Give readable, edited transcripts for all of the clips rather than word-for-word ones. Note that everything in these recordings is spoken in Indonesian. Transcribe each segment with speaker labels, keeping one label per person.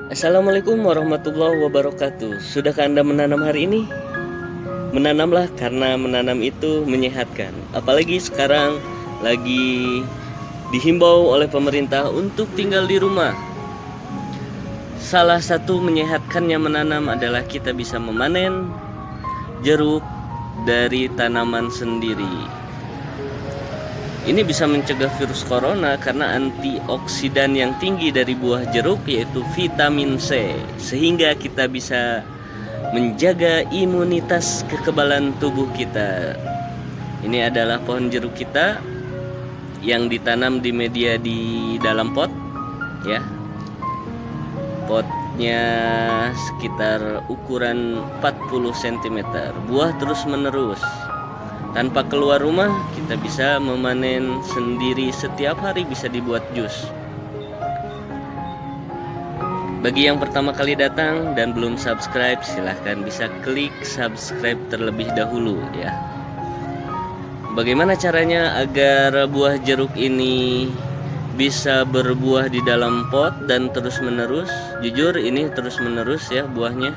Speaker 1: Assalamualaikum warahmatullahi wabarakatuh. Sudahkah Anda menanam hari ini? Menanamlah, karena menanam itu menyehatkan. Apalagi sekarang lagi dihimbau oleh pemerintah untuk tinggal di rumah. Salah satu menyehatkannya menanam adalah kita bisa memanen jeruk dari tanaman sendiri. Ini bisa mencegah virus corona karena antioksidan yang tinggi dari buah jeruk yaitu vitamin C, sehingga kita bisa menjaga imunitas kekebalan tubuh kita. Ini adalah pohon jeruk kita yang ditanam di media di dalam pot, ya. Potnya sekitar ukuran 40 cm. Buah terus menerus. Tanpa keluar rumah, kita bisa memanen sendiri setiap hari, bisa dibuat jus. Bagi yang pertama kali datang dan belum subscribe, silahkan bisa klik subscribe terlebih dahulu ya. Bagaimana caranya agar buah jeruk ini bisa berbuah di dalam pot dan terus menerus? Jujur ini terus menerus ya buahnya.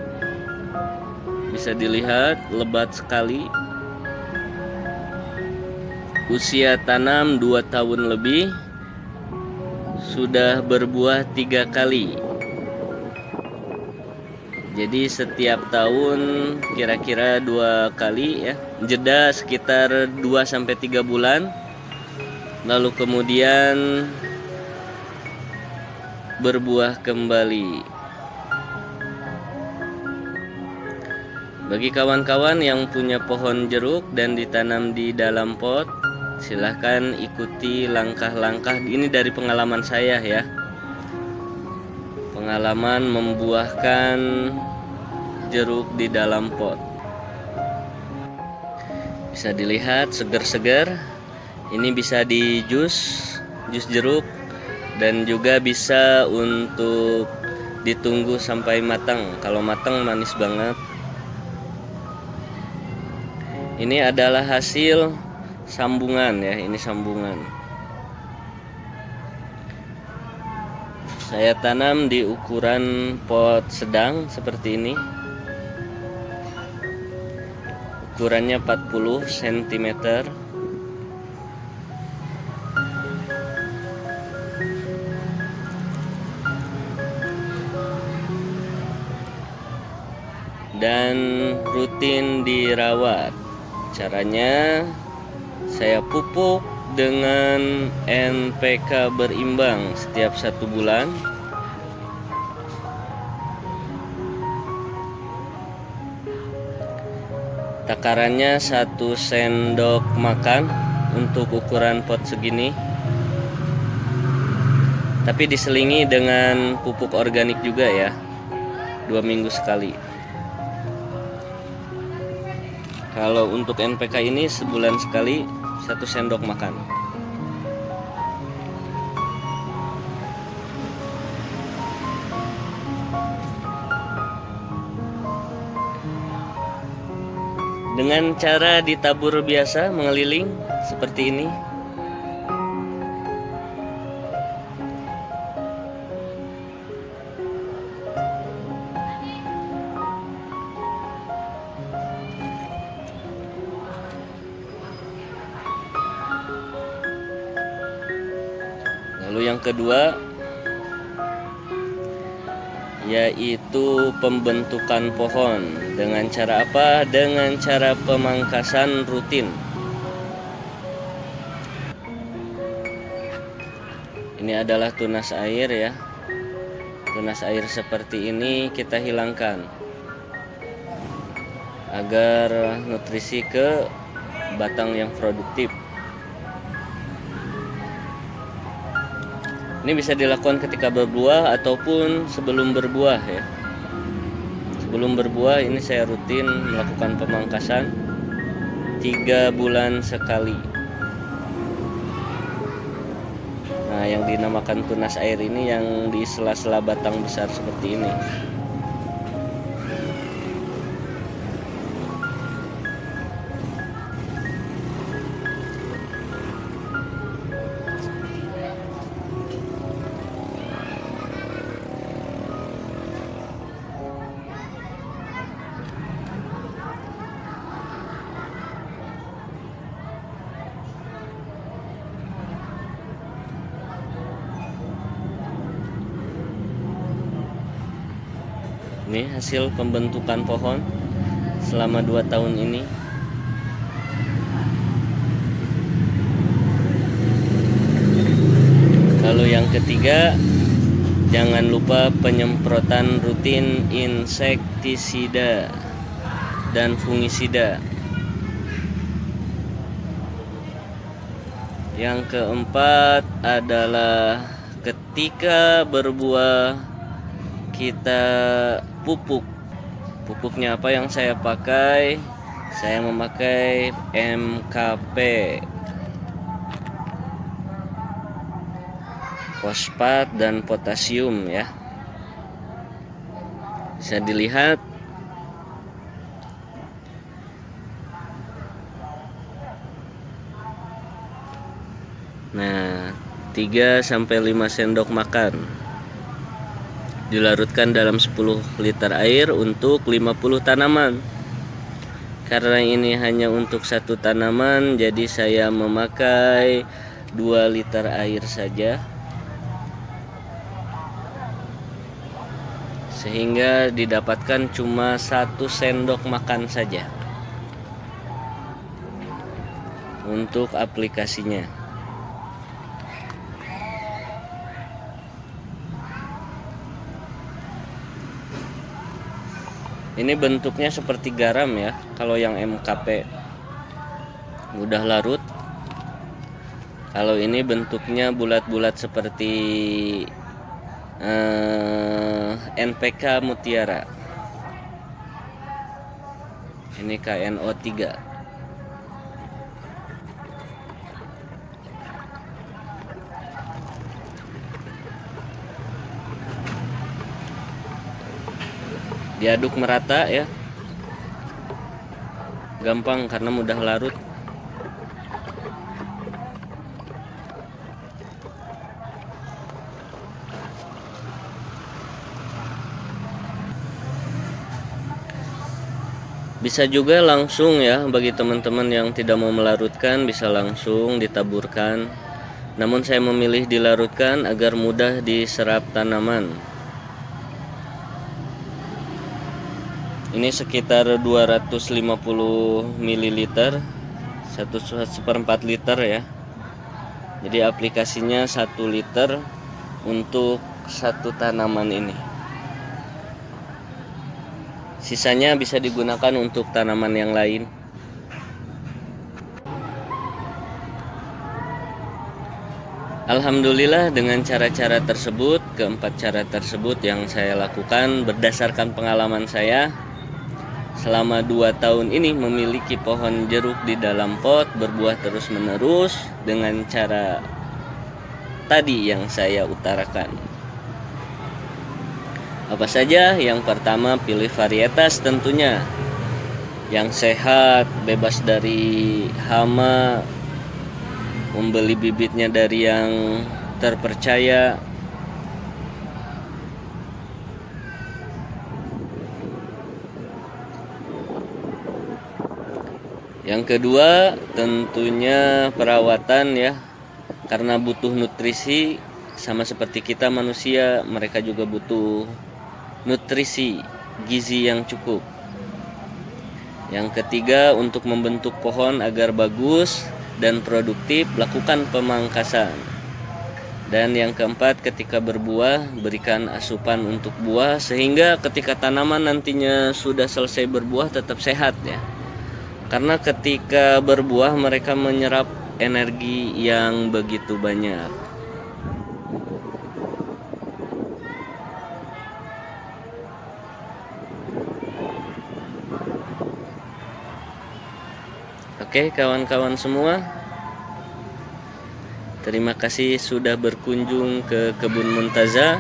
Speaker 1: Bisa dilihat lebat sekali. Usia tanam 2 tahun lebih, sudah berbuah 3 kali. Jadi setiap tahun kira-kira 2 kali ya. Jeda sekitar 2-3 bulan. Lalu kemudian berbuah kembali. Bagi kawan-kawan yang punya pohon jeruk dan ditanam di dalam pot, silahkan ikuti langkah-langkah ini dari pengalaman saya ya. Pengalaman membuahkan jeruk di dalam pot. Bisa dilihat segar-segar. Ini bisa di jus jeruk, dan juga bisa untuk ditunggu sampai matang. Kalau matang manis banget. Ini adalah hasil sambungan ya, ini sambungan. Saya tanam di ukuran pot sedang seperti ini. Ukurannya 40 cm. Dan rutin dirawat. Caranya, saya pupuk dengan NPK berimbang setiap 1 bulan. Takarannya 1 sendok makan untuk ukuran pot segini. Tapi diselingi dengan pupuk organik juga ya, 2 minggu sekali. Kalau untuk NPK ini sebulan sekali, 1 sendok makan. Dengan cara ditabur biasa, mengeliling seperti ini. Lalu yang kedua, yaitu pembentukan pohon. Dengan cara apa? Dengan cara pemangkasan rutin. Ini adalah tunas air ya. Tunas air seperti ini kita hilangkan agar nutrisi ke batang yang produktif. Ini bisa dilakukan ketika berbuah ataupun sebelum berbuah ya. Sebelum berbuah ini saya rutin melakukan pemangkasan 3 bulan sekali. Nah, yang dinamakan tunas air ini yang di sela-sela batang besar seperti ini. Ini hasil pembentukan pohon selama 2 tahun ini. Lalu yang ketiga, jangan lupa penyemprotan rutin insektisida dan fungisida. Yang keempat adalah ketika berbuah kita pupuk. Pupuknya apa yang saya pakai? Saya memakai MKP, fosfat dan potasium ya. Bisa dilihat. Nah, 3-5 sendok makan dilarutkan dalam 10 liter air untuk 50 tanaman. Karena ini hanya untuk satu tanaman, jadi saya memakai 2 liter air saja, sehingga didapatkan cuma 1 sendok makan saja untuk aplikasinya. Ini bentuknya seperti garam ya. Kalau yang MKP mudah larut. Kalau ini bentuknya bulat-bulat seperti NPK Mutiara. Ini KNO3. Diaduk merata ya, gampang karena mudah larut. Bisa juga langsung ya, bagi teman-teman yang tidak mau melarutkan bisa langsung ditaburkan. Namun saya memilih dilarutkan agar mudah diserap tanaman. Ini sekitar 250 ml, 1/4 liter ya. Jadi aplikasinya 1 liter untuk satu tanaman ini. Sisanya bisa digunakan untuk tanaman yang lain. Alhamdulillah dengan cara-cara tersebut, keempat cara tersebut yang saya lakukan berdasarkan pengalaman saya. Selama 2 tahun ini memiliki pohon jeruk di dalam pot, berbuah terus-menerus dengan cara tadi yang saya utarakan. Apa saja? Yang pertama, pilih varietas tentunya yang sehat, bebas dari hama, membeli bibitnya dari yang terpercaya. Yang kedua, tentunya perawatan ya, karena butuh nutrisi sama seperti kita manusia, mereka juga butuh nutrisi, gizi yang cukup. Yang ketiga, untuk membentuk pohon agar bagus dan produktif, lakukan pemangkasan. Dan yang keempat, ketika berbuah, berikan asupan untuk buah sehingga ketika tanaman nantinya sudah selesai berbuah tetap sehat ya. Karena ketika berbuah mereka menyerap energi yang begitu banyak. Oke kawan-kawan semua, terima kasih sudah berkunjung ke Kebun Muntaza.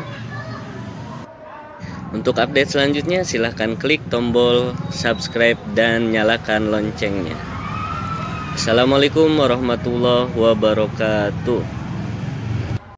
Speaker 1: Untuk update selanjutnya silahkan klik tombol subscribe dan nyalakan loncengnya. Assalamualaikum warahmatullahi wabarakatuh.